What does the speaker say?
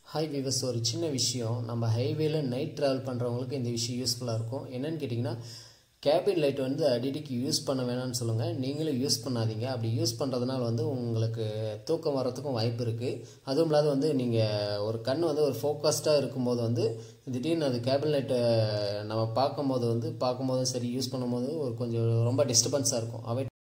Hi விவஸ், ஒரு சின்ன விஷயம். நம்ம ஹைவேல நைட் ட்ராவல் பண்ணுறவங்களுக்கு இந்த விஷயம் யூஸ்ஃபுல்லாக இருக்கும். என்னென்னு கேட்டிங்கன்னா, கேபின் லைட் வந்து அடிக்கடிக்கு யூஸ் பண்ண வேணாம்னு சொல்லுங்கள். நீங்களும் யூஸ் பண்ணாதீங்க. அப்படி யூஸ் பண்ணுறதுனால வந்து உங்களுக்கு தூக்கம் வர்றதுக்கும் வாய்ப்பு இருக்குது. அதுவும் இல்லாத வந்து நீங்கள் ஒரு கண் வந்து ஒரு ஃபோக்கஸ்டாக இருக்கும்போது வந்து திடீர்னு அது கேபின் லைட்டை நம்ம பார்க்கும்போதும் சரி யூஸ் பண்ணும்போது ஒரு கொஞ்சம் ரொம்ப டிஸ்டர்பன்ஸாக இருக்கும். அவாய்ட்